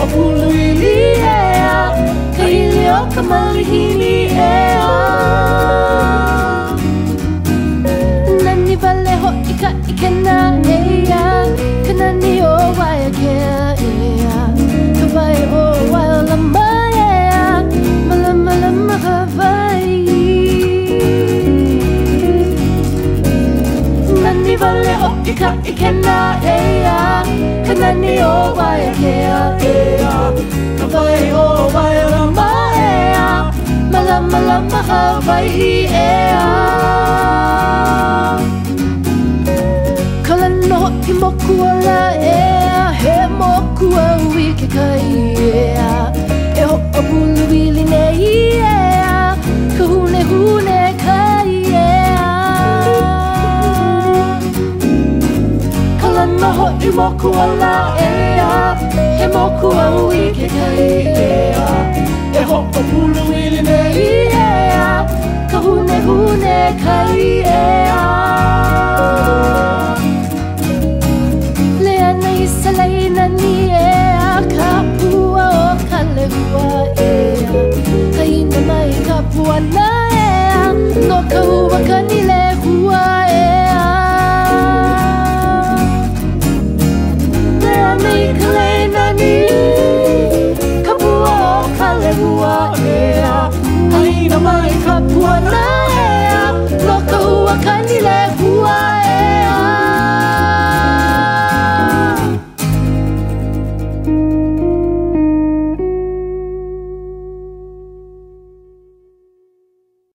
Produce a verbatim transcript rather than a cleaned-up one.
pulu ili ea ka ili o ka malihini ea nani vale ho ika ikena ea ka nani o waia kea ea ka vai o waia lama ea malama lama ka vai nani vale ho ika ikena ea ka nani o waia kea ea ka vai o waia lama ea malama lama ka vai ea kalano i mokua la ea he mokua ui ke kai ea e ho o pulu ili nei ea ka hune hune kai ea kalano i mokua la ea he mokua ui ke kai ea e ho o pulu ili nei ea ka hune hune kai ea